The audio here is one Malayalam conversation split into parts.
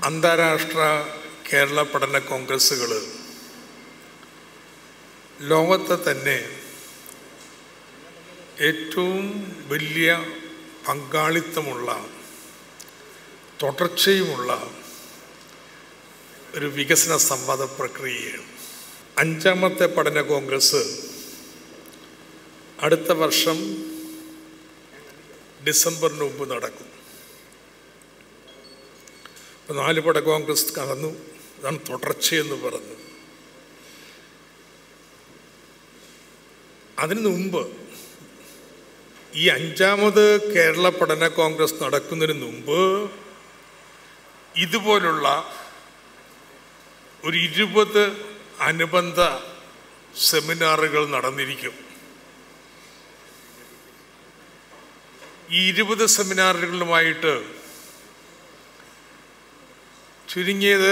അന്താരാഷ്ട്ര കേരള പഠന കോൺഗ്രസ്സുകൾ ലോകത്തെ തന്നെ ഏറ്റവും വലിയ പങ്കാളിത്തമുള്ള തുടർച്ചയുമുള്ള ഒരു വികസന സംവാദ പ്രക്രിയയാണ്. 5ാമത്തെ പഠന കോൺഗ്രസ് അടുത്ത വർഷം ഡിസംബറിന് മുമ്പ് നടക്കും. ഇപ്പോൾ 4 പഠന കോൺഗ്രസ് കടന്നു. അതാണ് തുടർച്ചയെന്ന് പറഞ്ഞു. അതിനു മുമ്പ് ഈ 5ാമത് കേരള പഠന കോൺഗ്രസ് നടക്കുന്നതിന് മുമ്പ് ഇതുപോലുള്ള ഒരു 20 അനുബന്ധ സെമിനാറുകൾ നടന്നിരിക്കും. ഈ 20 സെമിനാറുകളുമായിട്ട് ചുരുങ്ങിയത്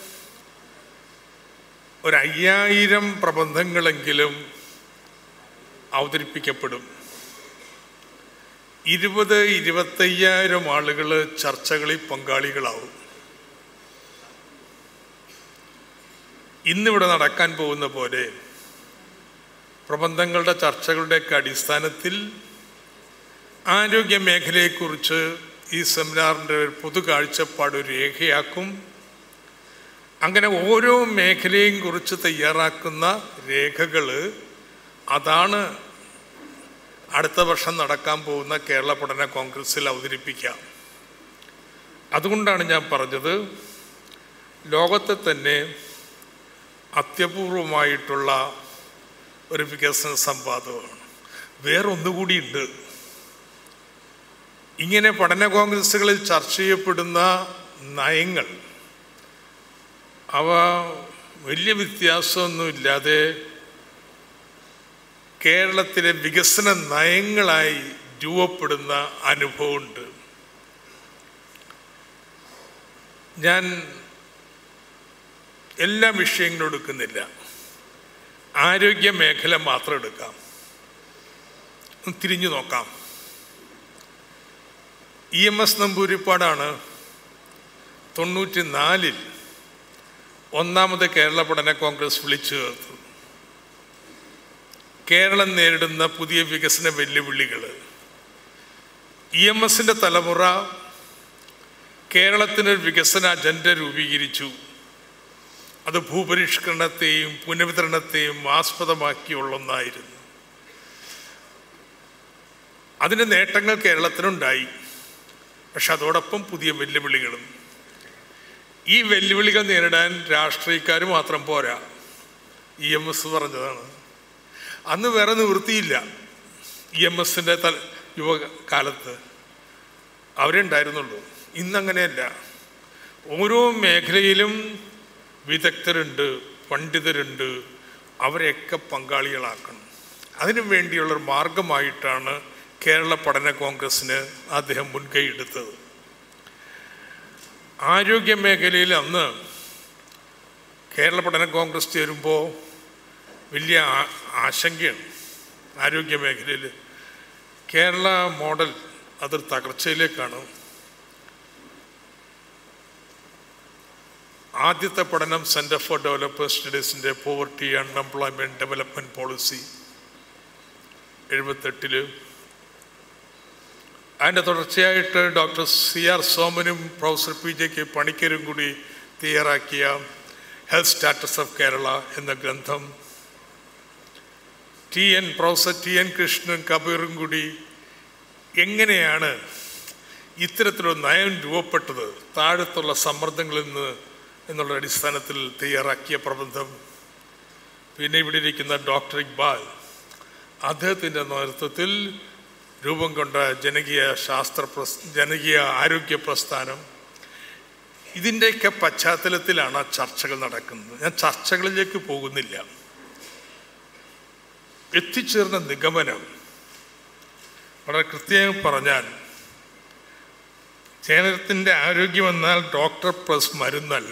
ഒരു 5000 പ്രബന്ധങ്ങളെങ്കിലും അവതരിപ്പിക്കപ്പെടും. 20-25,000 ആളുകൾ ചർച്ചകളിൽ പങ്കാളികളാവും. ഇന്നിവിടെ നടക്കാൻ പോകുന്ന പോലെ പ്രബന്ധങ്ങളുടെ ചർച്ചകളുടെയൊക്കെ അടിസ്ഥാനത്തിൽ ആരോഗ്യ മേഖലയെക്കുറിച്ച് ഈ സെമിനാറിൻ്റെ ഒരു പൊതു കാഴ്ചപ്പാട് ഒരു രേഖയാക്കും. അങ്ങനെ ഓരോ മേഖലയും കുറിച്ച് തയ്യാറാക്കുന്ന രേഖകൾ അതാണ് അടുത്ത വർഷം നടക്കാൻ പോകുന്ന കേരള പഠന കോൺഗ്രസ്സിൽ അവതരിപ്പിക്കാം. അതുകൊണ്ടാണ് ഞാൻ പറഞ്ഞത്, ലോകത്തെ തന്നെ അത്യപൂർവമായിട്ടുള്ള ഒരു വികസന സംവാദമാണ്. വേറൊന്നുകൂടിയുണ്ട്. ഇങ്ങനെ പഠന കോൺഗ്രസ്സുകളിൽ ചർച്ച ചെയ്യപ്പെടുന്ന നയങ്ങൾ അവ വലിയ വ്യത്യാസമൊന്നുമില്ലാതെ കേരളത്തിലെ വികസന നയങ്ങളായി രൂപപ്പെടുന്ന അനുഭവമുണ്ട്. ഞാൻ എല്ലാ വിഷയങ്ങളും എടുക്കുന്നില്ല, ആരോഗ്യ മേഖല മാത്രം എടുക്കാം. തിരിഞ്ഞു നോക്കാം. EMS നമ്പൂതിരിപ്പാടാണ് 94-ൽ 1ാമത് കേരള പഠന കോൺഗ്രസ് വിളിച്ചു ചേർത്തു. കേരളം നേരിടുന്ന പുതിയ വികസന വെല്ലുവിളികൾ. EMSൻ്റെ തലമുറ കേരളത്തിനൊരു വികസന അജണ്ട രൂപീകരിച്ചു. അത് ഭൂപരിഷ്കരണത്തെയും പുനർവിതരണത്തെയും ആസ്പദമാക്കിയുള്ള ഒന്നായിരുന്നു. അതിൻ്റെ നേട്ടങ്ങൾ കേരളത്തിനുണ്ടായി. പക്ഷെ അതോടൊപ്പം പുതിയ വെല്ലുവിളികളും. ഈ വെല്ലുവിളികൾ നേരിടാൻ രാഷ്ട്രീയക്കാർ മാത്രം പോരാ. EMS പറഞ്ഞതാണ്. അന്ന് വേറെ നിവൃത്തിയില്ല. EMSൻ്റെ യുവകാലത്ത് അവരേ ഉണ്ടായിരുന്നുള്ളൂ. ഇന്നങ്ങനെയല്ല. ഓരോ മേഖലയിലും വിദഗ്ധരുണ്ട്, പണ്ഡിതരുണ്ട്. അവരെയൊക്കെ പങ്കാളികളാക്കണം. അതിനു വേണ്ടിയുള്ളൊരു മാർഗമായിട്ടാണ് കേരള പഠന കോൺഗ്രസ്സിന് അദ്ദേഹം മുൻകൈ എടുത്തത്. ആരോഗ്യ മേഖലയിൽ അന്ന് കേരള പഠന കോൺഗ്രസ് ചേരുമ്പോൾ വലിയ ആശങ്കയാണ്. ആരോഗ്യ മേഖലയിൽ കേരള മോഡൽ അതൊരു തകർച്ചയിലേക്കാണ്. ആദ്യത്തെ പഠനം സെൻറ്റർ ഫോർ ഡെവലപ്മെൻറ്റ് സ്റ്റഡീസിൻ്റെ പോവർട്ടി അൺഎംപ്ലോയ്മെൻറ്റ് ഡെവലപ്മെൻറ്റ് പോളിസി 78. അതിൻ്റെ തുടർച്ചയായിട്ട് ഡോക്ടർ CR സോമനും പ്രൊഫസർ PJK പണിക്കരും കൂടി തയ്യാറാക്കിയ ഹെൽത്ത് സ്റ്റാറ്റസ് ഓഫ് കേരള എന്ന ഗ്രന്ഥം, പ്രൊഫസർ TN കൃഷ്ണൻ കബീറും കൂടി എങ്ങനെയാണ് ഇത്തരത്തിലൊരു നയം രൂപപ്പെട്ടത് താഴത്തുള്ള സമ്മർദ്ദങ്ങളിൽ നിന്ന് എന്നുള്ള അടിസ്ഥാനത്തിൽ തയ്യാറാക്കിയ പ്രബന്ധം. പിന്നെ ഇവിടെ ഇരിക്കുന്ന ഡോക്ടർ ഇക്ബാൽ, അദ്ദേഹത്തിൻ്റെ നേതൃത്വത്തിൽ രൂപം കൊണ്ട ജനകീയ ആരോഗ്യ പ്രസ്ഥാനം. ഇതിൻ്റെയൊക്കെ പശ്ചാത്തലത്തിലാണ് ചർച്ചകൾ നടക്കുന്നത്. ഞാൻ ചർച്ചകളിലേക്ക് പോകുന്നില്ല. എത്തിച്ചേർന്ന നിഗമനം വളരെ കൃത്യമായി പറഞ്ഞാൽ, കേരളത്തിൻ്റെ ആരോഗ്യമെന്നാൽ ഡോക്ടർ പ്ലസ് മരുന്നല്ല.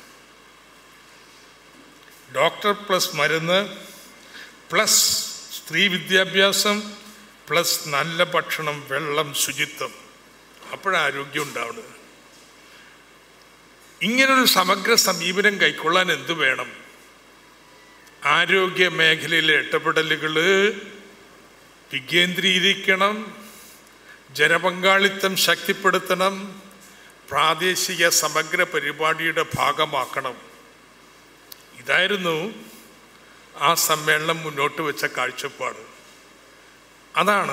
ഡോക്ടർ പ്ലസ് മരുന്ന് പ്ലസ് സ്ത്രീ വിദ്യാഭ്യാസം പ്ലസ് നല്ല ഭക്ഷണം, വെള്ളം, ശുചിത്വം. അപ്പോഴാരോഗ്യം ഉണ്ടാവുന്നത്. ഇങ്ങനൊരു സമഗ്ര സമീപനം കൈക്കൊള്ളാൻ എന്തു വേണം? ആരോഗ്യ മേഖലയിലെ ഇടപെടലുകൾ വികേന്ദ്രീകരിക്കണം, ജനപങ്കാളിത്തം ശക്തിപ്പെടുത്തണം, പ്രാദേശിക സമഗ്ര പരിപാടിയുടെ ഭാഗമാക്കണം. ഇതായിരുന്നു ആ സമ്മേളനം മുന്നോട്ട് വെച്ച കാഴ്ചപ്പാട്. അതാണ്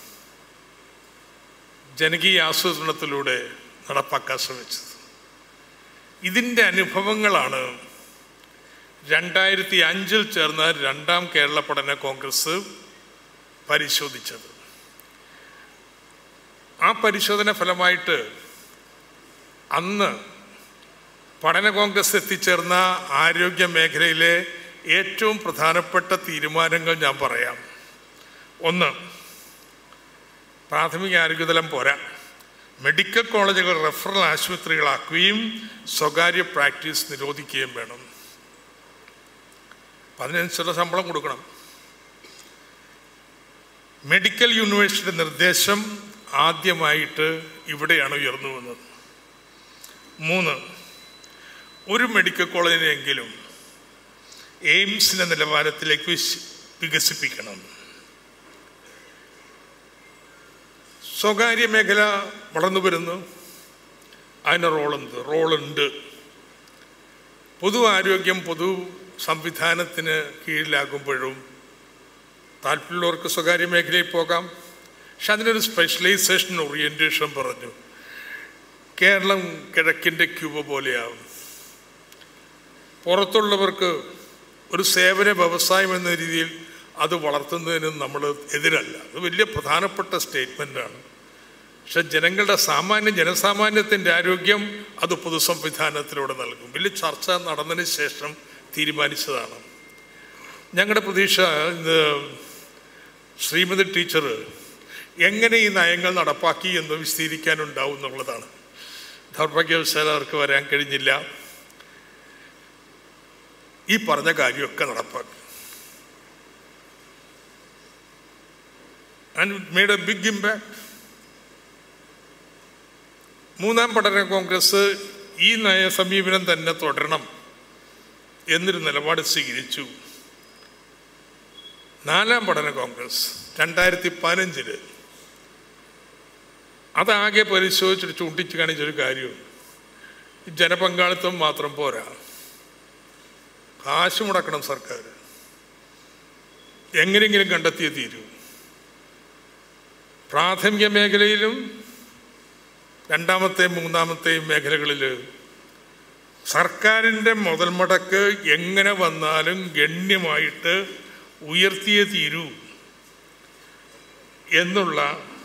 ജനകീയ ആസൂത്രണത്തിലൂടെ നടപ്പാക്കാൻ ശ്രമിച്ചത്. ഇതിൻ്റെ അനുഭവങ്ങളാണ് 2005 ചേർന്ന 2ാം കേരള പഠന കോൺഗ്രസ് പരിശോധിച്ചത്. ആ പരിശോധന ഫലമായിട്ട് അന്ന് പഠന കോൺഗ്രസ് എത്തിച്ചേർന്ന ആരോഗ്യ മേഖലയിലെ ഏറ്റവും പ്രധാനപ്പെട്ട തീരുമാനങ്ങൾ ഞാൻ പറയാം. 1, പ്രാഥമിക ആരോഗ്യതലം പോരാ, മെഡിക്കൽ കോളേജുകൾ റെഫറൽ ആശുപത്രികളാക്കുകയും സ്വകാര്യ പ്രാക്ടീസ് നിരോധിക്കുകയും വേണം. അതിനനുസരിച്ചുള്ള ശമ്പളം കൊടുക്കണം. മെഡിക്കൽ യൂണിവേഴ്സിറ്റി നിർദ്ദേശം ആദ്യമായിട്ട് ഇവിടെയാണ് ഉയർന്നു വന്നത്. 3, ഒരു മെഡിക്കൽ കോളേജിനെങ്കിലും എയിംസിൻ്റെ നിലവാരത്തിലേക്ക് വികസിപ്പിക്കണം. സ്വകാര്യ മേഖല വളർന്നു വരുന്നു, അതിന് റോളുണ്ട്. പൊതു ആരോഗ്യം പൊതു സംവിധാനത്തിന് കീഴിലാകുമ്പോഴും താല്പര്യമുള്ളവർക്ക് സ്വകാര്യ മേഖലയിൽ പോകാം. പക്ഷെ അതിനൊരു സ്പെഷ്യലൈസേഷൻ ഓറിയൻറ്റേഷൻ പറഞ്ഞു. കേരളം കിഴക്കിൻ്റെ ക്യൂബ പോലെയാവും. പുറത്തുള്ളവർക്ക് ഒരു സേവന വ്യവസായം എന്ന രീതിയിൽ അത് വളർത്തുന്നതിന് നമ്മൾ എതിരല്ല. അത് വലിയ പ്രധാനപ്പെട്ട സ്റ്റേറ്റ്മെൻറ്റാണ്. പക്ഷെ ജനസാമാന്യത്തിൻ്റെ ആരോഗ്യം അത് പൊതുസംവിധാനത്തിലൂടെ നൽകും. വലിയ ചർച്ച നടന്നതിന് ശേഷം തീരുമാനിച്ചതാണ്. ഞങ്ങളുടെ പ്രതീക്ഷ ശ്രീമതി ടീച്ചർ എങ്ങനെ ഈ നയങ്ങൾ നടപ്പാക്കി എന്ന് വിശദീകരിക്കാനുണ്ടാവും എന്നുള്ളതാണ്. ദൗർഭാഗ്യവശാൽ അവർക്ക് വരാൻ കഴിഞ്ഞില്ല. ഈ പറഞ്ഞ കാര്യമൊക്കെ നടപ്പാക്കി. And it made a big impact. 3ാം പഠന കോൺഗ്രസ് ഈ നയ സമീപനം തന്നെ തുടരണം എന്നൊരു നിലപാട് സ്വീകരിച്ചു. 4ാം പഠന കോൺഗ്രസ് 2015 അതാകെ പരിശോധിച്ചിട്ട് ചൂണ്ടിച്ച് കാണിച്ചൊരു കാര്യം, ജനപങ്കാളിത്തം മാത്രം പോരാ, കാശ് മുടക്കണം സർക്കാർ. എങ്ങനെയെങ്കിലും കണ്ടെത്തിയേ തീരൂ. പ്രാഥമിക മേഖലയിലും 2ാമത്തെയും 3ാമത്തെയും മേഖലകളിൽ സർക്കാരിൻ്റെ മുതൽ മുടക്ക് എങ്ങനെ വന്നാലും ഗണ്യമായിട്ട് ഉയർത്തിയേ തീരൂ എന്നുള്ള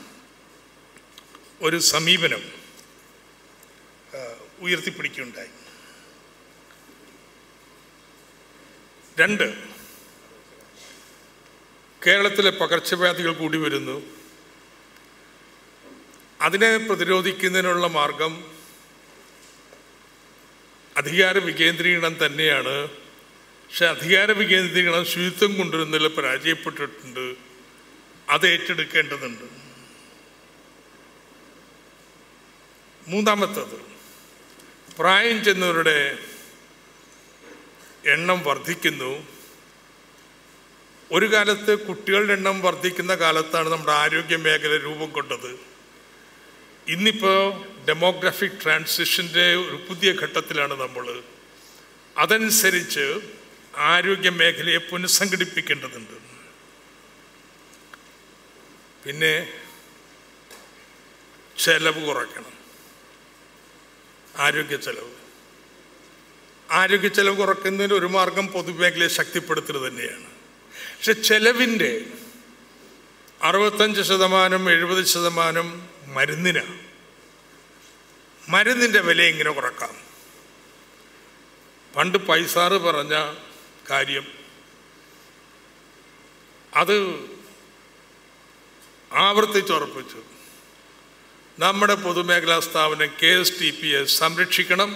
ഒരു സമീപനം ഉയർത്തിപ്പിടിക്കുകയുണ്ടായി. 2, കേരളത്തിലെ പകർച്ചവ്യാധികൾ കൂടി വരുന്നു. അതിനെ പ്രതിരോധിക്കുന്നതിനുള്ള മാർഗം അധികാര വികേന്ദ്രീകരണം തന്നെയാണ്. പക്ഷെ അധികാര വികേന്ദ്രീകരണം ശുചിത്വം കൊണ്ടുവരുന്നതിൽ പരാജയപ്പെട്ടിട്ടുണ്ട്. അത് ഏറ്റെടുക്കേണ്ടതുണ്ട്. 3ാമത്തേത്, പ്രായം ചെന്നവരുടെ എണ്ണം വർദ്ധിക്കുന്നു. ഒരു കാലത്ത് കുട്ടികളുടെ എണ്ണം വർദ്ധിക്കുന്ന കാലത്താണ് നമ്മുടെ ആരോഗ്യ മേഖല രൂപം കൊണ്ടത്. ഇന്നിപ്പോൾ ഡെമോഗ്രാഫിക് ട്രാൻസിഷൻ്റെ ഒരു പുതിയ ഘട്ടത്തിലാണ് നമ്മൾ. അതനുസരിച്ച് ആരോഗ്യ മേഖലയെ പുനഃസംഘടിപ്പിക്കേണ്ടതുണ്ട്. പിന്നെ ചെലവ് കുറയ്ക്കണം. ആരോഗ്യ ചെലവ് കുറയ്ക്കുന്നതിന് ഒരു മാർഗം പൊതുമേഖലയെ ശക്തിപ്പെടുത്തുക തന്നെയാണ്. പക്ഷെ ചെലവിൻ്റെ 65% 70% മരുന്നിൻ്റെ വില എങ്ങനെ കുറക്കാം? പണ്ട് പൈസാറ് പറഞ്ഞ കാര്യം അത് ആവർത്തിച്ചുറപ്പിച്ചു. നമ്മുടെ പൊതുമേഖലാ സ്ഥാപനം KSTPയെ സംരക്ഷിക്കണം.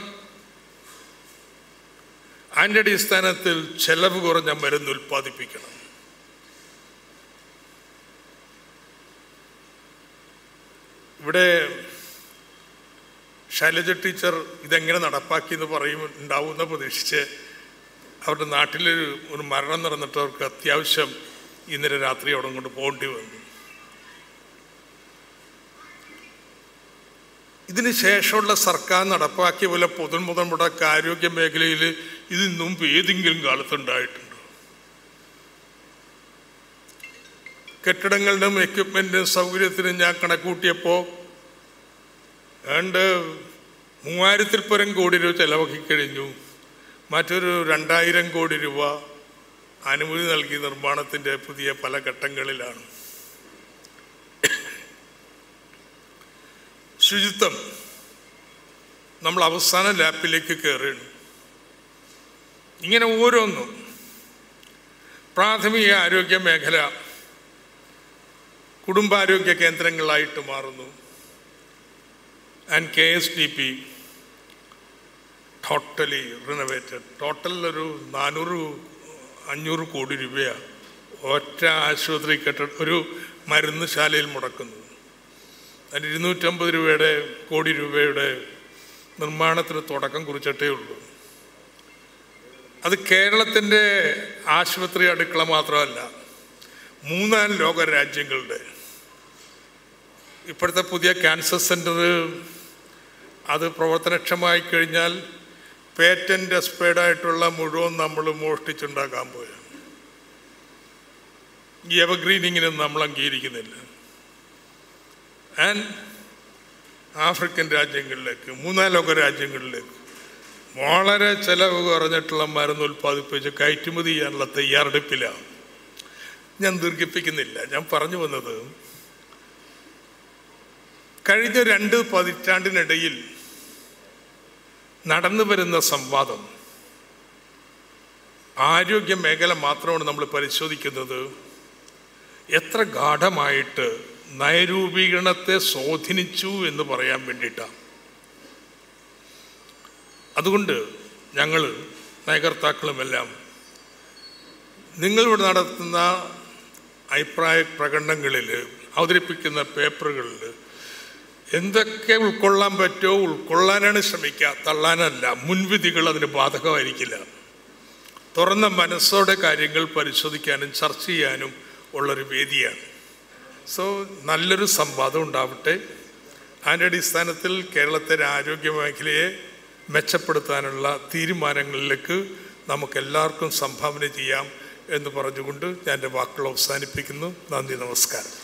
അതിൻ്റെ അടിസ്ഥാനത്തിൽ ചെലവ് കുറഞ്ഞ മരുന്ന് ഉൽപ്പാദിപ്പിക്കണം. ഇവിടെ ശൈലജ ടീച്ചർ ഇതെങ്ങനെ നടപ്പാക്കിയെന്ന് ഉണ്ടാവുമെന്ന് പ്രതീക്ഷിച്ച് അവരുടെ നാട്ടിലൊരു മരണം നടന്നിട്ട് അവർക്ക് അത്യാവശ്യം ഇന്നലെ രാത്രി അവിടെ കൊണ്ട് പോകേണ്ടി വന്നു. ഇതിന് ശേഷമുള്ള സർക്കാർ നടപ്പാക്കിയ പോലെ പൊതുമുതൽ മുടക്ക് ആരോഗ്യ മേഖലയിൽ ഇതിന് മുമ്പ് ഏതെങ്കിലും കാലത്തുണ്ടായിട്ടുണ്ട്? കെട്ടിടങ്ങളുടെയും എക്യുപ്മെൻറ്റിനും സൗകര്യത്തിനും ഞാൻ കണക്കൂട്ടിയപ്പോൾ ഏതാണ്ട് 3000-ൽ പരം കോടി രൂപ ചെലവാക്കിക്കഴിഞ്ഞു. മറ്റൊരു 2000 കോടി രൂപ അനുമതി നൽകി നിർമ്മാണത്തിൻ്റെ പുതിയ പല ഘട്ടങ്ങളിലാണ്. ശുചിത്വം നമ്മൾ അവസാന ലാപ്പിലേക്ക് കയറുകയാണ്. ഇങ്ങനെ ഓരോന്നും പ്രാഥമിക ആരോഗ്യ മേഖല കുടുംബാരോഗ്യ കേന്ദ്രങ്ങളായിട്ട് മാറുന്നു. And KSDP totally renovated. Total ഒരു 400-500 കോടി രൂപയാണ് ഒറ്റ ആശുപത്രി ഒരു മരുന്ന് ശാലയിൽ മുടക്കുന്നു. അതിന് 250 കോടി രൂപയുടെ നിർമ്മാണത്തിന് തുടക്കം കുറിച്ചിട്ടേ ഉള്ളൂ. അത് കേരളത്തിൻ്റെ ആശുപത്രി അടുക്കള മാത്രമല്ല, 3 ലോക രാജ്യങ്ങളുടെ ഇപ്പോഴത്തെ പുതിയ ക്യാൻസർ സെൻ്റർ അത് പ്രവർത്തനക്ഷമമായി കഴിഞ്ഞാൽ പേറ്റൻ്റ് എക്സ്പയർഡായിട്ടുള്ള മുഴുവൻ നമ്മൾ മോഷ്ടിച്ചുണ്ടാക്കാൻ പോയത്. ഈ എവർഗ്രീനിങ്ങിനും നമ്മൾ അംഗീകരിക്കുന്നില്ല. ആൻഡ് ആഫ്രിക്കൻ രാജ്യങ്ങളിലേക്ക് 3 ലോക രാജ്യങ്ങളിലേക്ക് വളരെ ചിലവ് കുറഞ്ഞിട്ടുള്ള മരുന്ന് ഉൽപ്പാദിപ്പിച്ച് കയറ്റുമതി ചെയ്യാനുള്ള തയ്യാറെടുപ്പിലാണ്. ഞാൻ ദീർഘിപ്പിക്കുന്നില്ല. ഞാൻ പറഞ്ഞു വന്നത്, കഴിഞ്ഞ 2 പതിറ്റാണ്ടിനിടയിൽ നടന്നു വരുന്ന സംവാദം ആരോഗ്യ മേഖല മാത്രമാണ് നമ്മൾ പരിശോധിക്കുന്നത്. എത്ര ഗാഢമായിട്ട് നയരൂപീകരണത്തെ സ്വാധീനിച്ചു എന്ന് പറയാൻ വേണ്ടിയിട്ടാണ്. അതുകൊണ്ട് ഞങ്ങൾ നയകർത്താക്കളുമെല്ലാം നിങ്ങളിവിടെ നടത്തുന്ന അഭിപ്രായ പ്രകടനങ്ങളിൽ അവതരിപ്പിക്കുന്ന പേപ്പറുകളിൽ എന്തൊക്കെ ഉൾക്കൊള്ളാൻ പറ്റുമോ ഉൾക്കൊള്ളാനാണ് ശ്രമിക്കുക, തള്ളാനല്ല. മുൻവിധികൾ അതിന് ബാധകമായിരിക്കില്ല. തുറന്ന മനസ്സോടെ കാര്യങ്ങൾ പരിശോധിക്കാനും ചർച്ച ചെയ്യാനും ഉള്ളൊരു വേദിയാണ്. സോ നല്ലൊരു സംവാദം ഉണ്ടാവട്ടെ. അതിൻ്റെ അടിസ്ഥാനത്തിൽ കേരളത്തിൻ്റെ ആരോഗ്യ മേഖലയെ മെച്ചപ്പെടുത്താനുള്ള തീരുമാനങ്ങളിലേക്ക് നമുക്കെല്ലാവർക്കും സംഭാവന ചെയ്യാം എന്ന് പറഞ്ഞുകൊണ്ട് ഞാൻ എൻ്റെ വാക്കുകൾ അവസാനിപ്പിക്കുന്നു. നന്ദി, നമസ്കാരം.